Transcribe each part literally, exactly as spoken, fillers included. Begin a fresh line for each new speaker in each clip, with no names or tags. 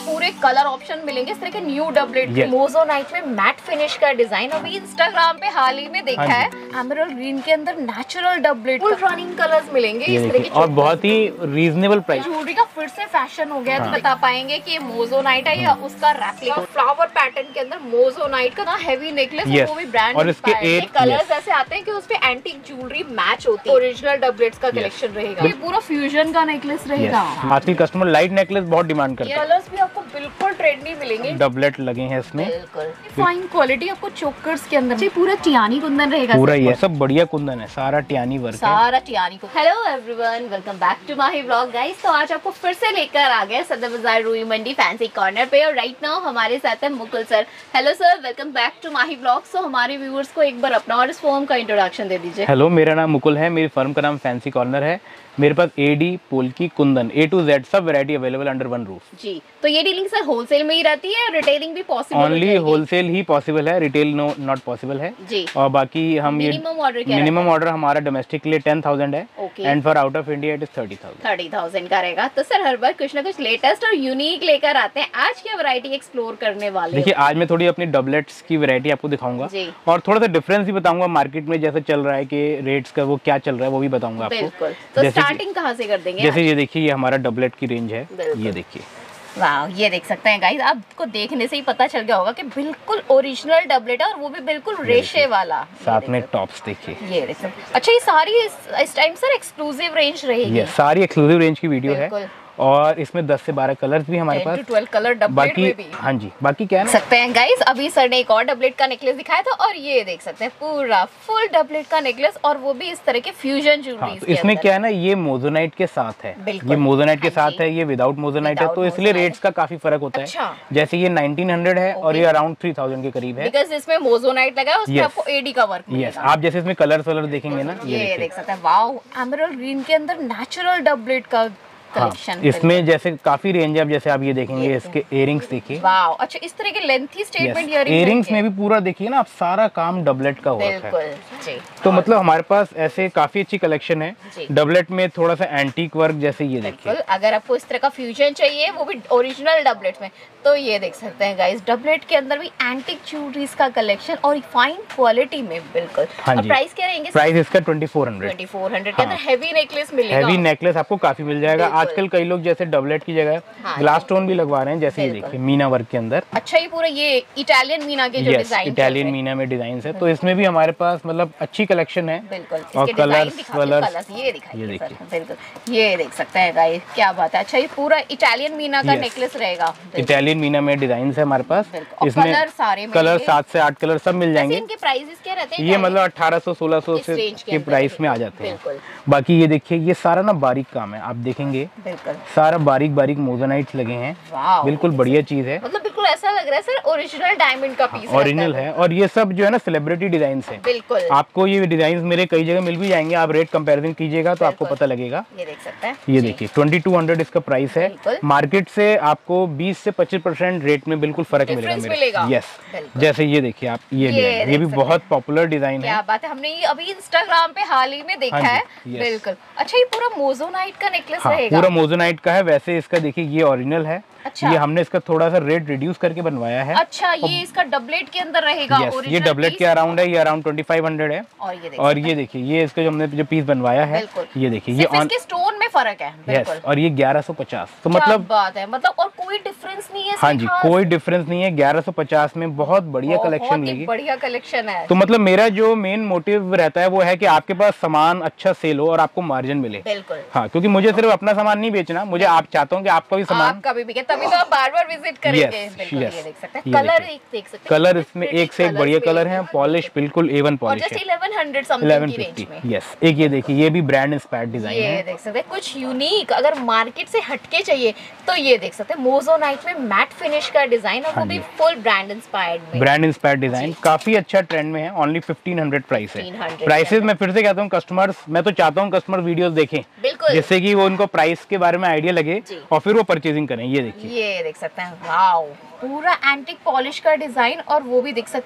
पूरे colour option मिलेंगे इस तरह के न्यू डबलेट yes. मोजोनाइट में मैट फिनिश का डिजाइन अभी इंस्टाग्राम पे हाल ही में देखा है। एमराल्ड ग्रीन के अंदर natural doublet full running colours मिलेंगे इस तरह के
और बहुत ही रीजनेबल प्राइस।
ज्वेलरी का फिर से फैशन हो गया। हाँ। तो बता पाएंगे कि मोजोनाइट है या उसका रेप्लिका फ्लावर पैटर्न के अंदर मोजोनाइट का हैवी नेकलेस yes. वो भी ब्रांड
और इसके एट
कलर्स ऐसे आते हैं कि उस पे एंटीक ज्वेलरी मैच होती है। ओरिजिनल डबलेट्स का कलेक्शन रहेगा। ये पूरा फ्यूजन का नेकलेस रहेगा।
आजकल कस्टमर लाइट नेकलेस बहुत डिमांड करते हैं।
कलर्स भी आपको बिल्कुल ट्रेंडी मिलेंगे।
डबलेट लगे हैं इसमें
बिल्कुल फाइन क्वालिटी आपको चोकर्स के अंदर पूरा टियानी कुंदन रहेगा।
पूरा ये सब बढ़िया कुंदन है, सारा टियानी वर्क है,
सारा टियानी kundan. Hello everyone, welcome back to Mahi vlog guys. तो आज आपको फिर से लेकर आ गए सदर बाजार रूई मंडी फैंसी कॉर्नर पे और राइट नाउ हमारे साथ है Mukul sir. Hello sir, welcome back to Mahi vlog. So हमारे व्यूअर्स को एक बार अपना और इस फर्म का इंट्रोडक्शन दे दीजिए।
हेलो, मेरा नाम मुकुल है, मेरी फर्म का नाम फैंसी कॉर्नर है। मेरे पास AD, polki, kundan A to Z सब variety available under one roof.
जी, तो ये डीलिंग सर होलसेल में ही रहती है, रिटेलिंग भी पॉसिबल?
ओनली होलसेल ही पॉसिबल है, रिटेल नो नॉट पॉसिबल है
जी।
और बाकी हम
मिनिमम ऑर्डर
मिनिमम ऑर्डर हमारा डोमेस्टिक के लिए टेन थाउजेंड है and for out of India it is thirty thousand
thirty thousand का रहेगा। तो सर हर बार कुछ ना कुछ लेटेस्ट और यूनिक लेकर आते हैं। आज क्या वैरायटी एक्सप्लोर करने वाले?
देखिए, आज मैं थोड़ी अपनी डबलेट्स की वैरायटी आपको दिखाऊंगा और थोड़ा सा डिफरेंस भी बताऊंगा मार्केट में जैसे चल रहा है कि रेट्स का वो क्या चल रहा है वो भी बताऊंगा आपको।
बिल्कुल, तो स्टार्टिंग कहाँ से कर देंगे?
जैसे ये देखिए, ये हमारा डबलेट की रेंज है, ये देखिए।
वाह, ये देख सकते हैं गाइस, आपको देखने से ही पता चल गया होगा कि बिल्कुल ओरिजिनल डबलेट है और वो भी बिल्कुल रेशे वाला।
साथ में टॉप्स देखिए,
ये देखिए। अच्छा, ये सारी इस, इस टाइम सर एक्सक्लूसिव रेंज रहेगी?
ये सारी एक्सक्लूसिव रेंज की वीडियो है और इसमें दस से बारह कलर्स भी हमारे पास,
ट्वेल्व कलर डबलेट
बाकी
में भी।
हाँ जी, बाकी क्या है
सकते हैं गाइस, अभी सर ने एक और डबलेट का नेकलेस दिखाया था और ये देख सकते हैं पूरा फुल डबलेट का नेकलेस और वो भी इस तरह के फ्यूजन ज्वेलरी।
हाँ, तो इसमें क्या है ना, ये मोजोनाइट के साथ है, ये मोजोनाइट के साथ है, ये विदाउट मोजोनाइट है, तो इसलिए रेट्स का काफी फर्क होता है। जैसे ये नाइनटीन हंड्रेड है और ये अराउंड थ्री थाउजेंड के करीब है,
बिकॉज़ इसमें मोजोनाइट लगा है, उसमें आपको एडी का वर्क मिलेगा।
आप जैसे इसमें कलर्स वलर देखेंगे ना,
ये देख सकते हैं। वाओ, एमराल्ड ग्रीन के अंदर नेचुरल डबलेट का कलेक्शन।
हाँ, इसमें जैसे काफी रेंज है। अब जैसे आप ये देखेंगे, इसके इयरिंग्स देखिए।
वाओ, अच्छा, इस तरह के लेंथी स्टेटमेंट इयरिंग्स
इयरिंग्स में भी पूरा देखिए ना आप, सारा काम डबलेट का हुआ है।
जी।
तो मतलब हमारे पास ऐसे काफी अच्छी कलेक्शन है डबलेट में, थोड़ा सा एंटीक वर्क जैसे ये देखिए।
अगर आपको इस तरह का फ्यूजन चाहिए वो भी ओरिजिनल डबलेट में, तो ये देख सकते हैं गाइस, डबलेट के अंदर भी एंटीक ज्वेलरीज का कलेक्शन और फाइन क्वालिटी में। बिल्कुल।
हाँ जी।
प्राइस क्या रहेंगे?
प्राइस इसका twenty four hundred
twenty four hundred के अंदर हेवी नेकलेस मिलेगा।
हेवी नेकलेस आपको काफी मिल जाएगा। आजकल कई लोग जैसे डबलेट की जगह हाँ, ग्लास स्टोन भी लगवा रहे हैं, जैसे ये देखिए मीना वर्क के अंदर।
अच्छा, ये पूरा ये इटालियन मीना के जो डिजाइन,
इटालियन मीना में डिजाइन है, तो इसमें भी हमारे पास मतलब अच्छी कलेक्शन है। और कलर्स कलर्स
ये दिखाइए, ये देखिए। बिल्कुल, ये देख सकते हैं गाइस, क्या बात है। अच्छा, ये पूरा इटालियन मीना का नेकलेस रहेगा।
इटालियन मीना में डिजाइन है हमारे पास। इसमें
कलर सारे
कलर सात से आठ कलर सब मिल जाएंगे।
इनके प्राइसेस क्या रहते हैं?
ये मतलब अठारह सौ सोलह सौ से के प्राइस में आ जाते हैं। बाकी ये देखिए, ये सारा ना बारीक काम है, आप देखेंगे सारा बारीक बारीक मोजोनाइट्स लगे हैं। बिल्कुल बढ़िया चीज है,
मतलब बिल्कुल ऐसा लग रहा है सर ओरिजिनल डायमंड का पीस
ओरिजिनल है। और ये सब जो है ना सेलिब्रिटी डिजाइन है।
बिल्कुल,
आपको ये डिजाइन मेरे कई जगह मिल भी जाएंगे, आप रेट कंपैरिजन कीजिएगा तो आपको पता लगेगा।
ये देख सकते हैं,
ये देखिए ट्वेंटी टू हंड्रेड इसका प्राइस है। मार्केट से आपको बीस से पच्चीस परसेंट रेट में बिल्कुल फर्क मिलेगा। यस, जैसे ये देखिए आप, ये ये, ये भी बहुत पॉपुलर डिजाइन है।
क्या बात है, हमने ये अभी इंस्टाग्राम पे हाल ही में देखा है। बिल्कुल। अच्छा, ये पूरा मोजोनाइट का नेकलेस रहेगा?
पूरा मोजोनाइट का है। वैसे इसका देखिए, ये ओरिजिनल है। अच्छा। ये हमने इसका थोड़ा सा रेट रिड्यूस करके बनवाया है।
अच्छा, ये इसका डबलेट के अंदर रहेगा।
yes, ये डबलेट के अराउंड है, ये अराउंड ट्वेंटी फाइव हंड्रेड है। और ये देखिए, और ये देखिए, ये इसका जो हमने जो पीस बनवाया है, ये देखिए, ये ऑन
स्टोन में फर्क है।
यस, और ये ग्यारह सौ पचास। तो मतलब
बात है, मतलब और कोई डिफरेंस नहीं है।
हाँ जी, कोई डिफरेंस नहीं है। ग्यारह सौ पचास में बहुत बढ़िया कलेक्शन मिलेगी,
बढ़िया कलेक्शन है।
तो मतलब मेरा जो मेन मोटिव रहता है वो है कि आपके पास सामान अच्छा सेल हो और आपको मार्जिन मिले।
बिल्कुल।
हाँ, क्योंकि मुझे सिर्फ अपना सामान नहीं बेचना, मुझे आप चाहता हूँ कि आपका भी सामान
आपका भी बिके, तभी तो आप बार बार विजिट करेंगे। बिल्कुल, ये देख सकते हैं। कलर एक देख सकते हैं,
कलर इसमें एक से एक बढ़िया कलर है। पॉलिश बिल्कुल एवन पॉलिश है।
इलेवन हंड्रेड समथिंग की रेंज में।
यस, एक ये देखिए, ये भी ब्रांड इंस्पायर्ड डिजाइन है।
ये देख सकते हैं, कुछ यूनिक अगर मार्केट से हटके चाहिए तो ये देख सकते हैं, मोजोनाइट में मैट फिनिश का डिजाइन और वो भी फुल ब्रांड इंस्पायर्ड में।
ब्रांड इंस्पायर्ड डिजाइन काफी अच्छा ट्रेंड में है। ओनली फिफ्टीन हंड्रेड प्राइस है। प्राइसेस मैं फिर से कहता हूँ, कस्टमर्स, मैं तो चाहता हूँ कस्टमर वीडियोस देखें, जिससे कि वो उनको प्राइस के बारे में आइडिया लगे और फिर वो परचेजिंग करें। ये देखिए,
ये देख सकते हैं, वाओ, पूरा एंटिक पॉलिश का डिजाइन और वो भी देख सकते हैं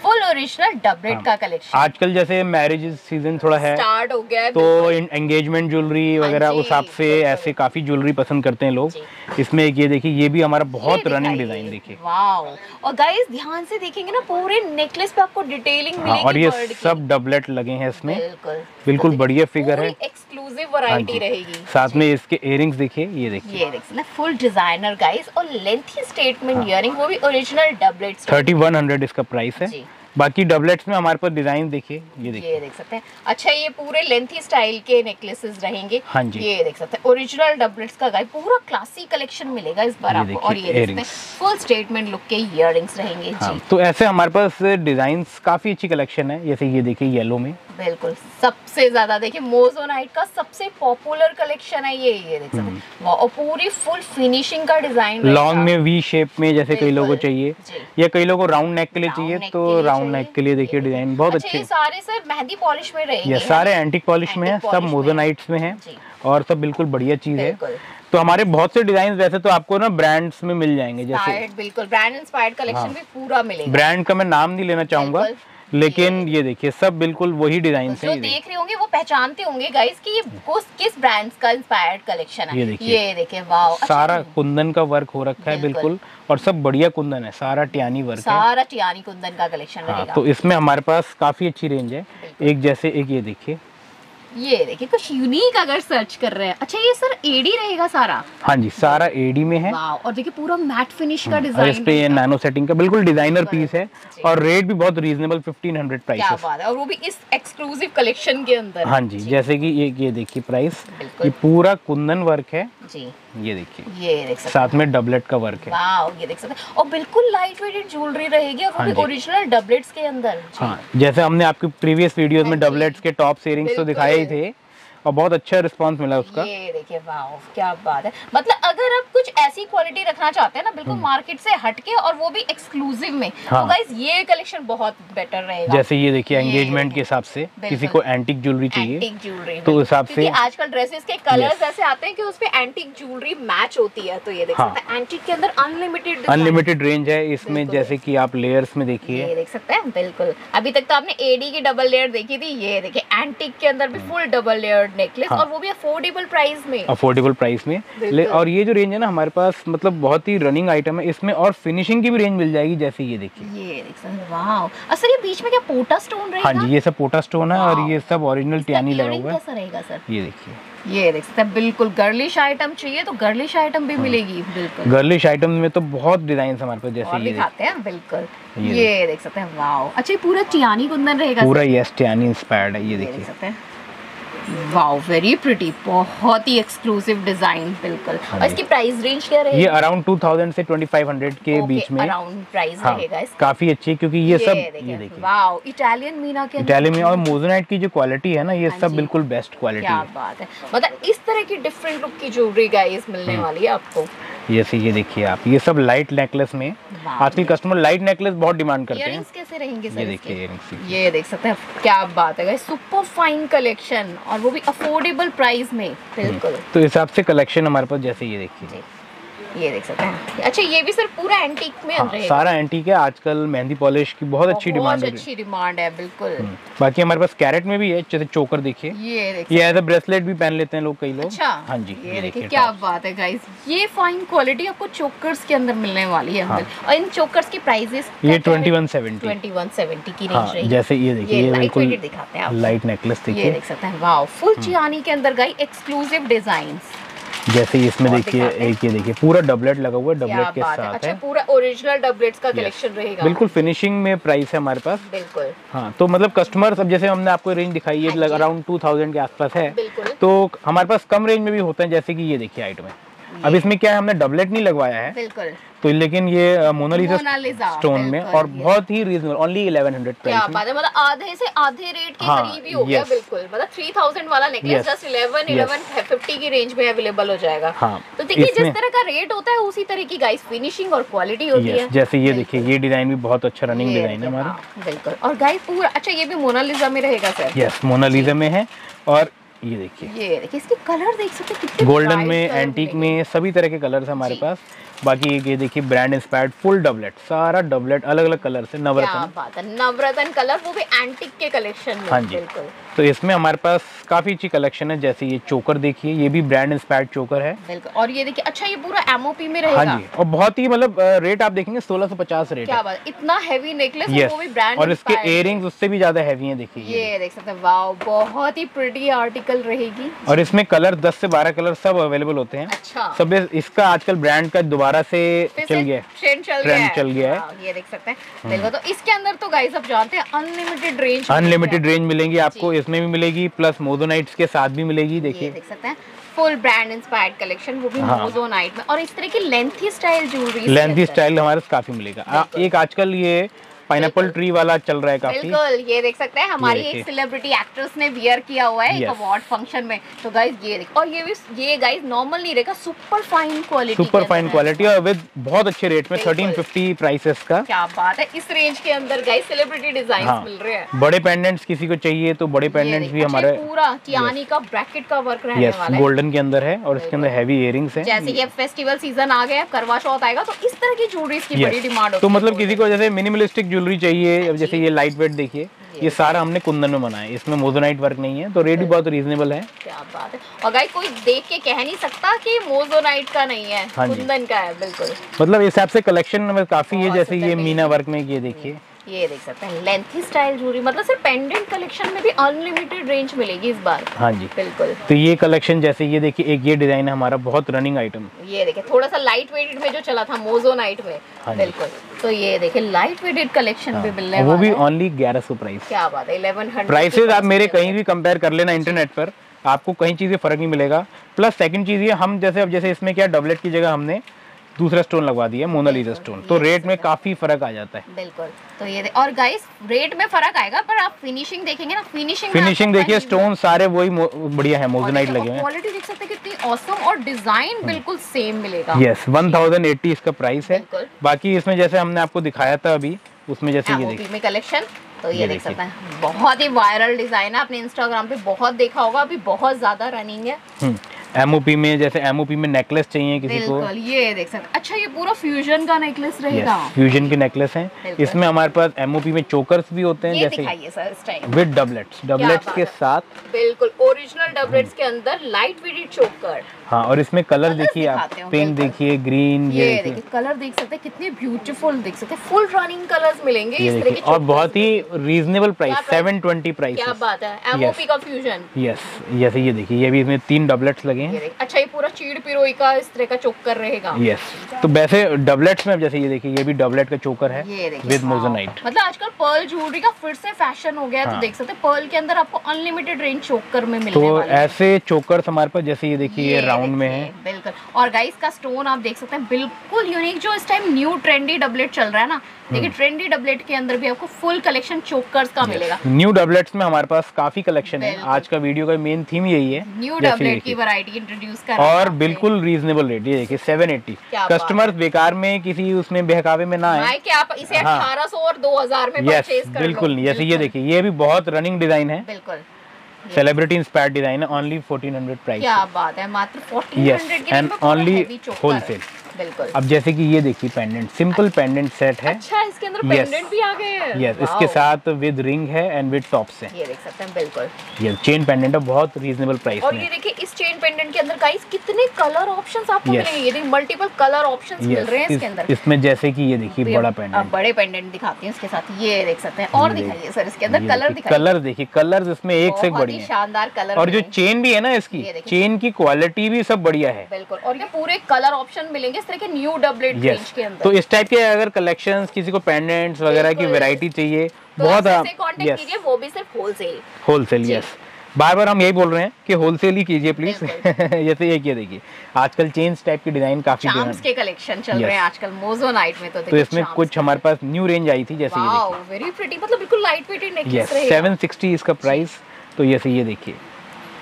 फुल ओरिजिनल डबलेट का कलेक्शन।
आजकल जैसे मैरिज सीजन थोड़ा है,
स्टार्ट हो गया है,
तो एंगेजमेंट ज्वेलरी वगैरह उस हिसाब से ऐसे काफी ज्वेलरी पसंद करते हैं लोग। इसमें एक ये देखिए, ये भी हमारा बहुत रनिंग डिजाइन देखिए।
वाओ, और गाइस ध्यान से देखेंगे ना, पूरे नेकलेस पे आपको डिटेलिंग मिलेगी।
और ये सब डबलेट लगे हैं इसमें, बिल्कुल बढ़िया फिगर है,
एक्सक्लूसिव वैरायटी रहेगी।
साथ में इसके इयरिंग्स देखिए, ये देखिए,
ये देखिए फुल डिजाइनर गाइस, और लेंथी स्टेटमेंट इयरिंग, वो भी original doublets.
Thirty one hundred इसका प्राइस है। बाकी डबलेट्स में हमारे पास डिजाइन देखिए, ये देखिए,
ये देख सकते हैं। अच्छा, ये पूरे लेंथी स्टाइल के नेकलेसेस रहेंगे।
हाँ जी,
ये देख सकते हैं ओरिजिनल डबलेट्स का गाइस, पूरा क्लासिक कलेक्शन मिलेगा इस बार आपको। और ये देख सकते हैं फुल स्टेटमेंट लुक के इयररिंग्स रहेंगे।
हाँ, जी। तो ऐसे हमारे पास डिजाइन्स काफी अच्छी कलेक्शन है। जैसे ये देखिए येलो में,
बिल्कुल सबसे ज्यादा देखिए मोज़ोनाइट का सबसे पॉपुलर कलेक्शन है ये। ये देख सकते हैं, और पूरी फुल फिनिशिंग का डिजाइन,
लॉन्ग में वी शेप में, जैसे कई लोगों को चाहिए, या कई लोगों को राउंड नेक के लिए चाहिए, तो राउंड नेक के लिए देखिए डिजाइन बहुत अच्छे।
ये सारे सर मेहंदी पॉलिश में रहेंगे।
ये सारे एंटिक पॉलिश में है, सब मोज़ोनाइट्स में है, और सब बिल्कुल बढ़िया चीज है। तो हमारे बहुत से डिजाइन वैसे तो आपको ना ब्रांड्स में मिल जाएंगे, जैसे
बिल्कुल ब्रांड इंस्पायर्ड कलेक्शन भी पूरा मिलेगा।
ब्रांड का मैं नाम नहीं लेना चाहूंगा, लेकिन ये देखिए सब बिल्कुल वही डिजाइन
जो देख रहे होंगे वो पहचानते होंगे गाइस कि ये किस ब्रांड्स का इंस्पायर्ड कलेक्शन है।
ये देखिए,
ये देखिए वाओ,
सारा कुंदन का वर्क हो रखा है बिल्कुल, और सब बढ़िया कुंदन है, सारा टियानी वर्क है,
सारा टियानी कुंदन का कलेक्शन रहेगा।
तो इसमें हमारे पास काफी अच्छी रेंज है। एक जैसे एक ये देखिए,
ये देखिए कुछ यूनिक अगर सर्च कर रहे हैं। अच्छा, ये सर एडी रहेगा सारा?
हाँ जी, सारा एडी में है।
वाव, और देखिए पूरा मैट फिनिश का डिजाइन,
और इस पे ये नैनो सेटिंग का बिल्कुल डिजाइनर पीस है, और रेट भी बहुत रीजनेबल, फिफ्टीन हंड्रेड प्राइस है।
क्या बात है, और वो भी इस एक्सक्लूसिव कलेक्शन के अंदर।
हाँ जी, जैसे कि ये ये देखिए प्राइस, ये पूरा कुंदन वर्क है
जी,
ये देखिए,
ये देख सकते
साथ में डबलेट का वर्क है।
वाव, ये देख सकते हैं, और बिल्कुल लाइट वेटेड ज्वेलरी रहेगी, और वो भी ओरिजिनल डबलेट्स के अंदर।
हाँ, जैसे हमने आपकी प्रीवियस वीडियोस में डबलेट्स के टॉप इयरिंग्स तो दिखाए ही थे, और बहुत अच्छा रिस्पांस मिला उसका।
ये देखिए वाओ, क्या बात है। मतलब अगर आप कुछ ऐसी क्वालिटी रखना चाहते हैं ना, बिल्कुल मार्केट से हटके, और वो भी एक्सक्लूसिव में, हाँ। तो गाइस ये कलेक्शन बहुत बेटर रहेगा।
जैसे ये देखिए एंगेजमेंट के हिसाब से किसी को एंटिक ज्वेलरी चाहिए,
एंटिक ज्वेलरी
तो उस हिसाब से
आजकल ड्रेसेस के कलर्स ऐसे आते हैं कि उसपे एंटिक ज्वेलरी मैच होती है। तो ये देख सकते हैं एंटिक के अंदर अनलिमिटेड
अनलिमिटेड रेंज है इसमें। जैसे कि आप लेयर्स में देखिए,
ये देख सकते हैं, बिल्कुल अभी तक तो आपने एडी की डबल लेयर देखी थी, ये देखिए एंटिक के अंदर भी फुल डबल लेयर्ड नेकलेस, और वो भी अफोर्डेबल प्राइस में, अफोर्डेबल
प्राइस में। और ये जो रेंज है ना हमारे पास, मतलब बहुत ही रनिंग आइटम है इसमें, और फिनिशिंग की भी रेंज मिल जाएगी। जैसे ये देखिए,
ये देख सकते हैं, वाओ। सर ये बीच में क्या पोटा स्टोन रहेगा?
हाँ जी, ये सब पोटा स्टोन है, और ये सब ओरिजिनल टियानी लगा हुआ है।
कैसा रहेगा सर?
ये देखिए,
ये देख सकते हैं, बिल्कुल गर्लिश आइटम चाहिए तो गर्लिश आइटम भी मिलेगी। बिल्कुल
गर्लिश आइटम में तो बहुत डिजाइन हमारे पास, जैसे ये
दिखाते हैं। बिल्कुल ये देख सकते हैं, वाओ। अच्छा, ये पूरा टियानी कुंदन रहेगा?
पूरा यस, टियानी इंस्पायर्ड है। ये देखिए
सकते हैं, वाओ, वेरी प्रिटी, बहुत ही एक्सक्लूसिव डिजाइन। बिल्कुल, और इसकी प्राइस रेंज क्या रहेगी?
ये अराउंड टू थाउज़ेंड से ट्वेंटी फाइव हंड्रेड के बीच में
अराउंड प्राइस
हाँ,
रहेगा इसका।
काफी अच्छी, क्योंकि ये, ये सब ये देखिए,
वाओ, इटालियन मीना के
इटालियन मीना और मोज़ोनाइट की जो क्वालिटी है ना, ये सब बिल्कुल बेस्ट क्वालिटी है।
क्या बात है, मतलब इस तरह की डिफरेंट लुक की ज्वेलरी गाइस मिलने वाली है आपको।
जैसे ये देखिए आप, ये सब लाइट नेकलेस में, आजकल कस्टमर लाइट नेकलेस बहुत डिमांड करते हैं।
कैसे रहेंगे सर?
ये देखिए,
ये देख सकते हैं, क्या बात है गाइस, सुपर फाइन कलेक्शन, और वो भी अफोर्डेबल प्राइस में। बिल्कुल,
तो इस हिसाब से कलेक्शन हमारे पास, जैसे ये देखिए,
ये देख सकते हैं। अच्छा, ये भी सर पूरा एंटीक में
हाँ, सारा एंटीक है। आजकल मेहंदी पॉलिश की बहुत अच्छी डिमांड है,
अच्छी डिमांड है। बिल्कुल,
बाकी हमारे पास कैरेट में भी है, जैसे चोकर देखिए,
ये
ये एज अ ब्रेसलेट भी पहन लेते हैं लोग, कई लोग।
अच्छा,
हाँ जी,
ये देखिए, क्या बात है गाइस, ये फाइन क्वालिटी आपको चोकर्स के अंदर मिलने वाली है। हाँ। और इन चोकर्स की प्राइसेस
ये twenty one seventy
twenty one seventy की रेंज रहेगी।
जैसे ये देखिए, ये बिल्कुल
दिखाते हैं,
लाइट नेकलेस देखिए,
ये देख सकते हैं, वाओ, फुल चियानी के अंदर गाइस एक्सक्लूसिव डिजाइन्स।
जैसे इसमें देखिए, एक ये देखिए पूरा डबलेट लगा हुआ है, डबलेट के साथ है।
अच्छा, पूरा ओरिजिनल डबलेट्स का कलेक्शन रहेगा।
बिल्कुल फिनिशिंग में प्राइस है हमारे पास।
बिल्कुल,
हाँ, तो मतलब कस्टमर्स, अब जैसे हमने आपको रेंज दिखाई है, अराउंड टू थाउज़ेंड के आसपास है, तो हमारे पास कम रेंज में भी होते हैं। जैसे कि ये देखिए आइटम है, अब इसमें क्या है, हमने डबलेट नहीं लगवाया है, बिल्कुल, तो लेकिन ये मोनालिसा स्टोन में, और बहुत ही reasonable, only eleven hundred price में।
क्या बात है, मतलब आधे से आधे रेट के करीब ही हो गया। बिल्कुल, मतलब थ्री थाउज़ेंड वाला necklace just eleven eleven fifty की रेंज में अवेलेबल हो जाएगा। हाँ, तो देखिए जिस तरह का रेट होता है उसी तरह की गाइस फिनिशिंग और क्वालिटी होती है।
जैसे ये देखिए, ये डिजाइन भी बहुत अच्छा रनिंग डिजाइन है हमारा।
बिल्कुल, और गाइस पूरा, अच्छा ये भी मोनालिसा में रहेगा सर?
यस, मोनालिसा में है, और ये देखिए,
ये देखिए इसके कलर देख सकते हैं कितने
गोल्डन में, एंटीक में, सभी तरह के कलर्स हमारे पास। बाकी ये देखिए ब्रांड इंस्पायर्ड फुल डबलेट, सारा डबलेट अलग अलग कलर से, नवरत्न।
बात है, नवरत्न कलर, वो भी एंटीक के कलेक्शन में।
हाँ जी, तो इसमें हमारे पास काफी अच्छी कलेक्शन है। जैसे ये चोकर देखिए, ये भी ब्रांड इंस्पायर्ड चोकर है।
बिल्कुल, और ये देखिए, अच्छा ये पूरा एमओपी में रहेगा।
हाँ जी, और बहुत ही मतलब रेट आप देखेंगे सोलह सौ पचास रेट।
क्या बात, इतना हैवी नेकलेस, वो भी ब्रांड,
और इसके इयररिंग्स उससे भी ज्यादा हैवी हैं। देखिए
ये देख सकते हैं, वाओ, बहुत ही प्रिटी आर्टिकल रहेगी।
और इसमें कलर दस से बारह कलर सब अवेलेबल होते हैं।
अच्छा,
सब इसका आजकल ब्रांड का दोबारा से चल गया,
ट्रेंड चल
गया है, चल गया है।
ये देख सकते हैं। बिल्कुल, तो इसके अंदर तो गाइस आप जानते हैं अनलिमिटेड रेंज,
अनलिमिटेड रेंज मिलेंगी आपको, इसमें भी मिलेगी, प्लस मोजोनाइट्स के साथ भी मिलेगी। देखिए
देख सकते हैं, फुल ब्रांड इंस्पायर्ड कलेक्शन, वो भी हाँ। मोजोनाइट में, और इस तरह की lengthy style jewellery,
lengthy style हमारे पास काफी मिलेगा। एक आजकल ये पाइनएप्पल ट्री वाला चल रहा है काफी।
बिल्कुल, ये देख सकते हैं, हमारी एक सेलिब्रिटी एक्ट्रेस ने वियर किया हुआ है एक अवार्ड फंक्शन में। तो गाइस ये देखो, और ये भी, ये गाइस नॉर्मल नहीं रहेगा, super fine quality,
super fine quality और विद बहुत अच्छे रेट में, थर्टीन फिफ्टी प्राइसेस का।
क्या बात है, इस रेंज के अंदर गाइस सेलिब्रिटी डिजाइन हाँ। मिल रहे हैं।
बड़े पेंडेंट्स किसी को चाहिए तो बड़े पेंडेंट्स भी हमारे,
पूरा कियानी का ब्रैकेट का वर्क रहने वाला है,
गोल्डन के अंदर है, और इसके अंदर हैवी इयररिंग्स हैं।
जैसे कि फेस्टिवल सीजन आ गया, करवा चौथ आएगा, तो इस तरह की ज्वेलरी की बड़ी डिमांड होती है।
तो मतलब किसी को जैसे मिनिमलिस्टिक ज्वेलरी चाहिए, जैसे ये लाइट वेट देखिए, ये सारा हमने कुंदन में बनाया है, इसमें मोजोनाइट वर्क नहीं है, तो रेट भी बहुत रीजनेबल है।
क्या बात है, और गाइस कोई देख के कह नहीं सकता कि मोजोनाइट का नहीं है, हाँ कुंदन का है। बिल्कुल,
मतलब इस हिसाब से कलेक्शन में काफी है। जैसे ये मीना वर्क में, ये देखिए,
ये देख सकते हैं लेंथी स्टाइल ज्वेलरी, मतलब सिर्फ पेंडेंट कलेक्शन में भी अनलिमिटेड रेंज मिलेगी इस बार।
हाँ जी,
बिल्कुल।
तो ये कलेक्शन, जैसे ये देखिए, एक ये डिजाइन है हमारा बहुत रनिंग आइटम,
ये देखिए थोड़ा सा लाइट वेटेड में जो चला था मोजोनाइट में। हाँ बिल्कुल, तो ये देखिए लाइट वेटेड कलेक्शन हाँ। भी मिलने वाला है,
वो भी ओनली ग्यारह सौ प्राइस।
क्या बात है, इलेवन हंड्रेड
प्राइसेस आप मेरे कहीं भी कंपेयर कर लेना इंटरनेट पर, आपको कहीं चीजें फर्क नहीं मिलेगा। प्लस सेकंड चीज ये, हम जैसे अब जैसे इसमें क्या डबलेट की जगह हमने दूसरा स्टोन लगवा दिया, मोनालिसा स्टोन, तो रेट में काफी फर्क आ जाता है।
बिल्कुल, तो ये और गाइस रेट में फर्क आएगा, पर आप फिनिशिंग देखेंगे ना, फिनिशिंग
फिनिशिंग देखिए, स्टोन सारे वही बढ़िया है, मोजोनाइट लगे हुए हैं।
क्वालिटी देख सकते हैं कितनी ऑसम, और डिजाइन बिल्कुल सेम मिलेगा।
यस, वन थाउजेंड एट्टी इसका प्राइस है। बाकी इसमें जैसे हमने आपको दिखाया था अभी, उसमें जैसे ये देखिए
कलेक्शन, तो ये देख सकते हैं, बहुत ही वायरल डिजाइन है, आपने इंस्टाग्राम पे बहुत देखा होगा, अभी बहुत ज्यादा रनिंग है।
एमओपी में, जैसे एमओपी में नेकलेस चाहिए किसी को,
ये देख सकते। अच्छा, ये पूरा फ्यूजन का नेकलेस रहेगा।
yes, फ्यूजन के नेकलेस हैं। इसमें हमारे पास एमओपी में चोकर्स भी होते हैं, जैसे विद डबलेट्स, डबलेट्स के साथ।
बिल्कुल ओरिजिनल डबलेट्स के अंदर लाइट वेटेड चोकर।
हाँ, और इसमें कलर देखिए आप, पिंक देखिए, ग्रीन,
ये देखिए कलर देख सकते हैं, कितने ब्यूटीफुल देख सकते हैं, फुल रनिंग कलर्स मिलेंगे इस तरह के,
और बहुत ही reasonable price, seven twenty price.
क्या बात है, एमओपी का फ्यूजन।
यस, जैसे ये देखिए, ये भी इसमें तीन डबलेट्स लगे हैं।
अच्छा, ये पूरा चीड़ पिरोई का इस तरह का चोकर रहेगा।
यस, तो वैसे डबलेट्स में जैसे ये देखिए, ये भी डबलेट का चोकर है विद मोजोनाइट।
मतलब आजकल पर्ल ज्वेलरी का फिर से फैशन हो गया है, तो देख सकते हैं पर्ल के अंदर आपको अनलिमिटेड रेंज चोकर में मिलने
वाले हैं। तो ऐसे चोकर्स हमारे पास, जैसे ये देखिए, ये राउंड में है।
और गाइस का स्टोन आप देख सकते हैं, बिल्कुल यूनिक, जो इस टाइम न्यू ट्रेंडी डबलेट चल रहा है ना। देखिए ट्रेंडी डबलेट के अंदर भी आपको फुल कलेक्शन चोकर्स का मिलेगा।
न्यू डबलेट्स में हमारे पास काफी कलेक्शन है। आज का वीडियो का मेन थीम यही है,
न्यू डबलेट की वैरायटी इंट्रोड्यूस कर,
और बिल्कुल रीजनेबल रेट। ये देखिए सेवन एटी, कस्टमर्स बेकार में किसी उसमें बहकावे में ना आए,
कि आप इसे अठारह सौ और दो हज़ार में परचेज कर लो।
बिल्कुल, जैसे ये देखिए, ये भी बहुत रनिंग डिजाइन है।
बिल्कुल,
सेलिब्रिटी इंस्पायर्ड डिजाइन है, ओनली फोर्टीन हंड्रेड प्राइस।
क्या बात है, मात्र फोर्टीन हंड्रेड के
एंड ओनली होलसेल।
बिल्कुल,
अब जैसे कि ये देखिए पेंडेंट, सिंपल पेंडेंट सेट है।
अच्छा, इसके अंदर पेंडेंट भी आ गए हैं।
यस, इसके साथ विद रिंग है एंड विद टॉप्स है।
ये देख सकते हैं, बिल्कुल
ये चेन पेंडेंट है, बहुत रीजनेबल प्राइस में।
और ये देखिए इस चेन पेंडेंट के अंदर गाइस कितने कलर ऑप्शंस आपको मिलेंगे। ये देखिए मल्टीपल कलर ऑप्शंस मिल रहे हैं इसके अंदर।
इसमें जैसे कि ये देखिए बड़ा पेंडेंट,
अब बड़े पेंडेंट दिखाते हैं इसके साथ, ये देख सकते हैं। और दिखाइए सर, इसके अंदर कलर दिखाइए।
कलर देखिए, कलर्स इसमें एक से एक बढ़िया,
शानदार कलर।
और जो चेन भी है ना, इसकी चेन की क्वालिटी भी सब बढ़िया है।
बिल्कुल, और ये पूरे कलर ऑप्शन मिलेंगे इस तरह के न्यू डबलेट रेंज के अंदर।
तो इस टाइप के अगर कलेक्शंस, किसी को पेंडेंट्स वगैरह की वैरायटी चाहिए, बहुत
कांटेक्ट कीजिए, वो भी सिर्फ होलसेल।
होलसेल, यस, बार बार हम यही बोल रहे हैं कि होलसेल ही कीजिए प्लीज। जैसे ये क्या देखिए, आजकल चेन्स टाइप की डिजाइन काफी
चार्म्स के कलेक्शन चल रहे हैं आजकल मोजोनाइट में। तो
तो इसमें कुछ हमारे पास न्यू रेंज आई थी, जैसे ये देखिए,
वेरी प्रिटी, मतलब बिल्कुल लाइट वेटेड नेकलेस रहेगा।
सेवन सिक्सटी इसका प्राइस। तो जैसे ये देखिए,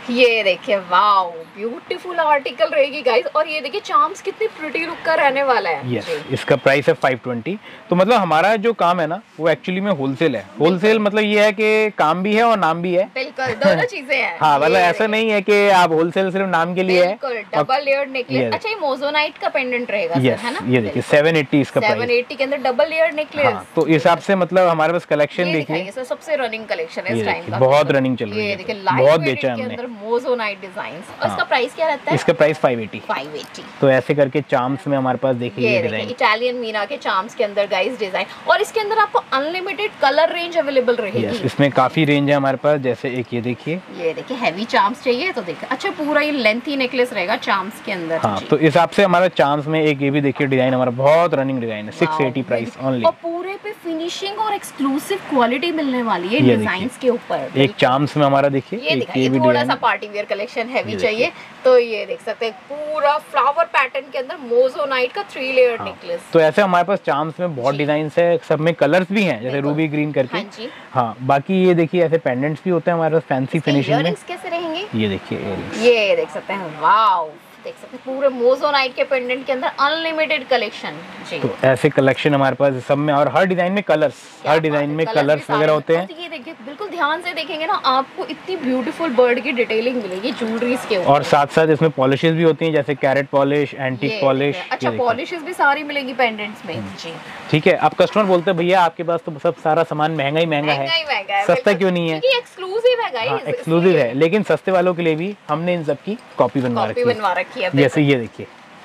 ये देखिए वाओ ब्यूटीफुल आर्टिकल रहेगी गाइस। और ये देखिए चार्म्स कितनी प्रिटी लुक का रहने वाला है।
यस yes, इसका प्राइस है फाइव ट्वेंटी। तो मतलब हमारा जो काम है ना वो एक्चुअली में होलसेल है। होलसेल मतलब ये है कि काम भी है और नाम भी है।
बिल्कुल दोनों चीजें हैं।
हाँ मतलब ऐसा नहीं है कि आप होलसेल सिर्फ नाम के लिए है।
Double layered necklace. अच्छा ये मोजोनाइट का पेंडेंट रहेगा
yes, है ना? ये देखिए सेवन एट्टी इसका प्राइस।
सेवन एट्टी के अंदर डबल लेयर्ड नेकलेस।
तो इस हिसाब से मतलब हमारे पास कलेक्शन देखिए
सबसे रनिंग कलेक्शन है इस टाइम का।
बहुत रनिंग चल रही है, बहुत बेचा है हमने।
Moissanite designs. और इसका प्राइस क्या रहता है?
इसका price five eighty.
Five eighty.
तो ऐसे करके चार्म्स में हमारे पास देखिए ये डिजाइन,
इटालियन मीना के चार्म्स के अंदर गाइस डिजाइन। और इसके अंदर आपको अनलिमिटेड कलर रेंज अवेलेबल रहेगी।
yes, इसमें काफी रेंज है हमारे पास। जैसे एक ये देखिए,
ये देखिए हैवी चार्म्स चाहिए तो देखिए। अच्छा पूरा ये लेंथी नेकलेस रहेगा चार्म्स के अंदर।
हाँ तो इस हिसाब से हमारा चार्म्स में एक ये भी देखिए डिजाइन हमारा बहुत रनिंग डिजाइन है। Six eighty price only.
और पूरे पे फिनिशिंग और एक्सक्लूसिव क्वालिटी मिलने वाली है डिजाइन्स के ऊपर।
एक चार्म्स में हमारा देखिए
ये देखिए थोड़ा सा पार्टी वेयर कलेक्शन हैवी चाहिए तो ये देख सकते हैं पूरा फ्लावर पैटर्न के अंदर मोजोनाइट का थ्री लेयर नेकलेस।
तो ऐसे हमारे पास चार्म्स में बहुत डिजाइन है, सब में कलर्स भी हैं जैसे रूबी ग्रीन करके।
हाँ,
हाँ बाकी ये देखिए ऐसे पेंडेंट्स भी होते हैं हमारे पास फैंसी फिनिशिंग में।
कैसे रहेंगे
ये देखिए,
ये देख सकते हैं वाओ देख सकते हैं पूरे मोजोनाइट के पेंडेंट के अंदर अनलिमिटेड कलेक्शन।
तो ऐसे कलेक्शन हमारे पास सब में, और हर डिजाइन में कलर्स, हर डिजाइन में कलर्स वगैरह होते हैं।
ये देखिए बिल्कुल ध्यान से देखेंगे ना आपको इतनी ब्यूटीफुल बर्ड की डिटेलिंग मिलेगी ज्वेलरीज के ऊपर।
और साथ साथ इसमें पॉलिशेस भी होती हैं जैसे कैरेट पॉलिश, एंटीक पॉलिश।
अच्छा पॉलिशेस भी सारी मिलेंगी पेंडेंट्स में जी।
ठीक है, अब कस्टमर बोलते हैं भैया आपके पास तो सब सारा सामान महंगा ही महंगा है, सस्ता क्यों नहीं है?
एक्सक्लूसिव है गाइस,
एक्सक्लूसिव है। लेकिन सस्ते वालों के लिए भी हमने इन सब की कॉपी बनवा रखी है। जैसे ये देखिए,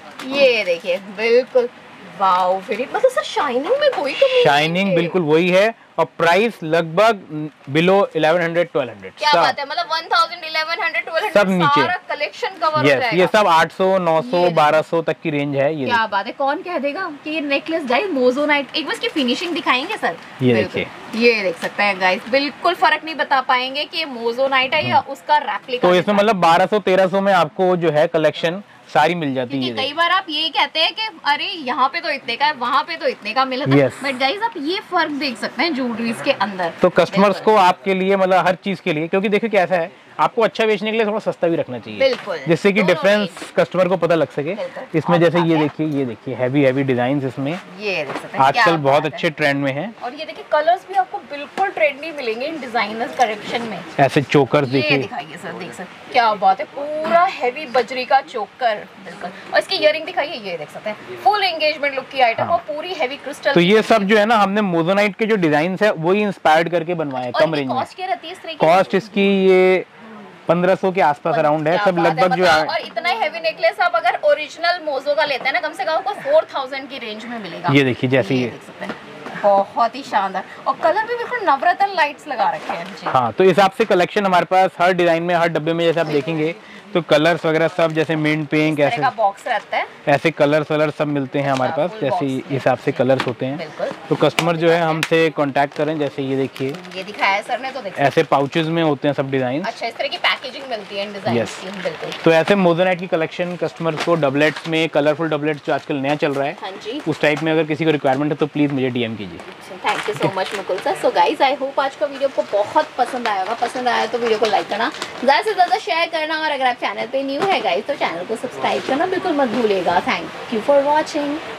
ये देखिए बिल्कुल वाओ वेरी मतलब सर शाइनिंग में कोई कमी नहीं है।
शाइनिंग बिल्कुल वही है और प्राइस लगभग below eleven hundred twelve hundred.
क्या बात है, मतलब one thousand eleven hundred twelve hundred
सब नीचे
सारा कलेक्शन कवर हो जाएगा।
ये सब आठ सौ नौ सौ बारह सौ तक की रेंज है। ये
क्या बात है, कौन कह देगा कि ये नेकलेस गाइस मोजोनाइट। एक बार इसकी फिनिशिंग दिखाएंगे सर?
ये देखिए,
ये देख सकते हैं गाइस बिल्कुल फर्क नहीं बता पाएंगे कि ये मोजोनाइट है या उसका रेप्लिका।
तो इसमें मतलब बारह सौ तेरह सौ में आपको जो है कलेक्शन सारी मिल जाती है।
कई बार आप ये कहते हैं कि अरे यहाँ पे तो इतने का है, वहाँ पे तो इतने का मिला था।
yes.
बट गाइस आप ये फर्क देख सकते हैं ज्वेलरीज के अंदर।
तो कस्टमर्स को आपके लिए मतलब हर चीज के लिए, क्योंकि देखिए कैसा है आपको अच्छा बेचने के लिए थोड़ा सस्ता भी रखना चाहिए,
बिल्कुल,
जिससे कि डिफरेंस कस्टमर को पता लग सके। इसमें जैसे ये देखिए, ये देखिए हैवी हैवी डिजाइन इसमें
ये देख सकते हैं
आजकल बहुत अच्छे ट्रेंड में है।
और ये देखिए कलर्स भी आपको बिल्कुल ट्रेंडी मिलेंगे इन डिजाइनर्स कलेक्शन में।
ऐसे चोकर्स देखिए,
दिखाइए सर, देख सकते क्या बात है, पूरा हैवी बजरी का चोकर बिल्कुल। और इसकी इयरिंग दिखाइए, ये देख सकते हैं फुल एंगेजमेंट लुक की आइटम और पूरी हैवी क्रिस्टल।
तो ये सब जो है ना हमने मोजोनाइट के जो डिजाइन है वही इंस्पायर्ड करके बनवाए कम रेंज में।
कॉस्ट क्या रहती है इस तरह की?
कॉस्ट इसकी ये पंद्रह सौ के आसपास अराउंड है सब लगभग जो है।
और इतना हैवी नेकलेस आप अगर ओरिजिनल मोजो का लेते हैं ना कम से कम आपको फोर थाउजेंड की रेंज में मिलेगा।
ये देखिए जैसे ये,
ये बहुत ही शानदार और कलर भी बिल्कुल नवरत्न लाइट्स लगा रखे हैं।
हाँ तो इस हिसाब से कलेक्शन हमारे पास हर डिजाइन में, हर डब्बे में जैसे आप देखेंगे तो कलर्स वगैरह सब जैसे मिंट पिंक ऐसे
का बॉक्स रहता है,
ऐसे कलर्स वलर सब मिलते हैं हमारे पास। जैसे हिसाब से कलर्स होते हैं। तो कस्टमर जो है हमसे कांटेक्ट करें। जैसे ये देखिए,
ये दिखाया है सर ने तो देखिए
ऐसे पाउचेस में होते हैं सब डिजाइन।
अच्छा इस तरह की पैकेजिंग मिलती है इन डिजाइन्स की। बिल्कुल।
तो ऐसे मोजोनाइट की कलेक्शन कस्टमर्स को डबलेट्स में, कलरफुल डबलेट्स जो आजकल नया चल रहा है,
हाँ जी,
उस टाइप में अगर किसी को रिक्वायरमेंट है तो प्लीज मुझे डीएम कीजिए।
Thank you so much Mukul sir. So guys I hope आज का वीडियो आपको बहुत पसंद आया होगा। पसंद आया तो वीडियो को लाइक करना, ज़्यादा से ज़्यादा शेयर करना और अगर आप चैनल पे न्यू है गाइस तो चैनल को सब्सक्राइब करना बिल्कुल मत भूलिएगा। Thank you for watching.